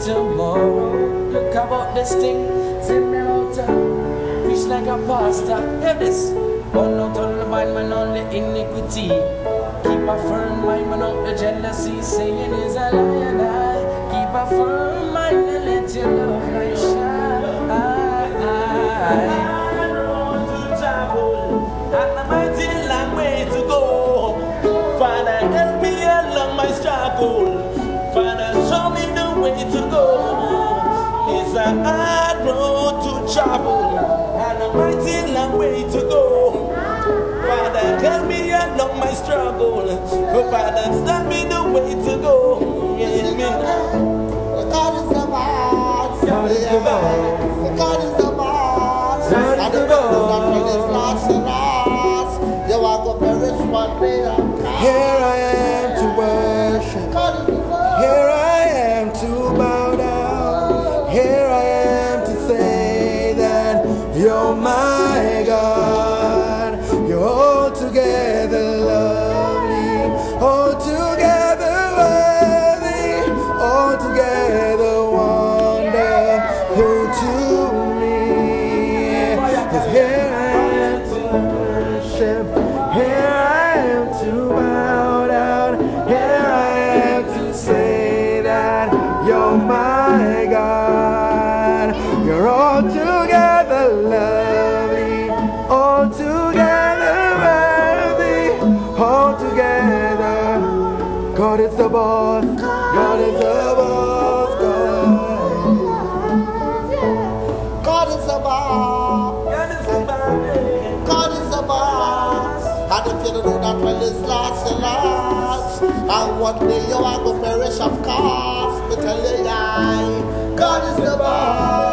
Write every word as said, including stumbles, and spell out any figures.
tomorrow. Look about this thing, send me out to preach like a pastor. Hear this. Burn out all the mind, man, on the iniquity. Keep a firm mind, man, out the jealousy. Saying is a lie and I. Keep a firm mind and let your love light shine. I want to travel, and a mighty long way to go. Father, help me along my struggle. Father, show me the way to go. It's a hard road to travel, and a mighty long way to go. Father, help me along my struggle. Oh, Father, show me the way to go. Amen. God is the boss. God is the boss. God is the boss. And the best is not when it's last and last. You are going to perish one day. Here I am to worship. God is the boss. Here I am to bow down. Here I am to say that you're my God. You're altogether lovely, altogether worthy, altogether wonderful to me. 'Cause here I am to worship, here I am to bow down, here I am to say that you're my God. You're altogether lovely, altogether worthy, altogether. God is the boss, God is the boss, God. God is the boss. God is the boss. God is the boss. And if you don't know that when it's last, you last. And one day you are going to perish of course. But tell you, yeah, God is the boss.